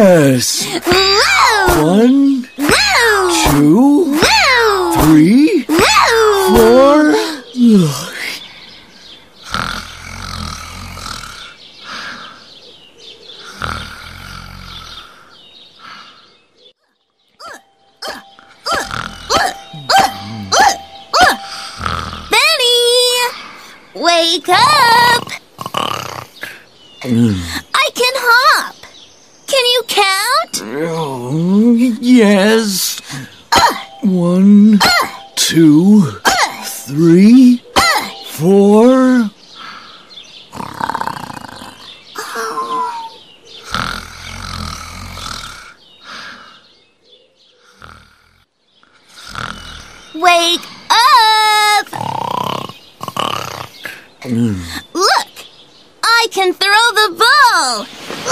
Yes. Woo! 1, Woo! 2, Woo! 3, Woo! 4. Wake up! I can hop. Can you count? Oh, yes. 1, 2, 3, 4. Wake up! Look! I can throw the ball!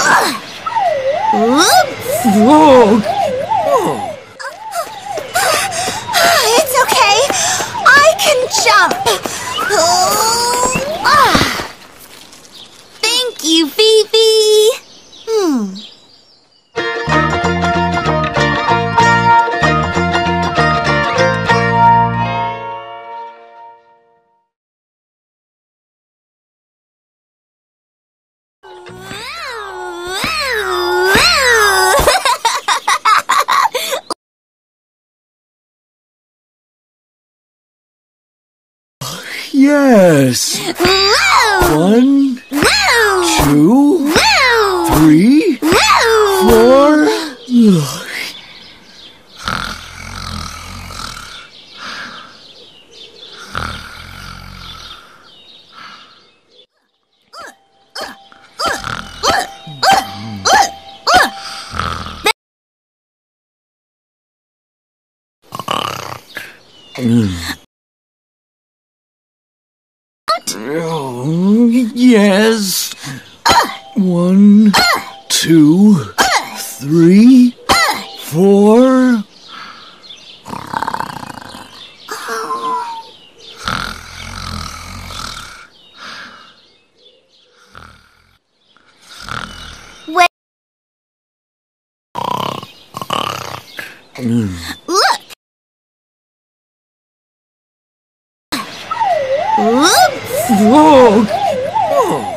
Oops! Whoa. It's okay. I can jump. Thank you, Fifi. Yes. 1, 2, 3, 4. Oh, yes. 1, 2, 3, 4. Wait. Look. Oops. Whoa.